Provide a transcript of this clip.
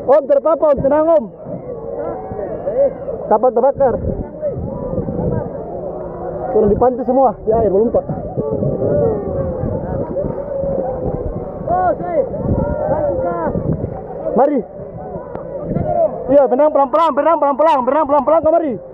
Om, tidak apa-apa Om, tenang Om. Kapal terbakar. Turun di pantai semua, di air melompat. Mari. Iya, berenang pelan-pelan, berenang pelan-pelan, berenang pelan-pelan, mari.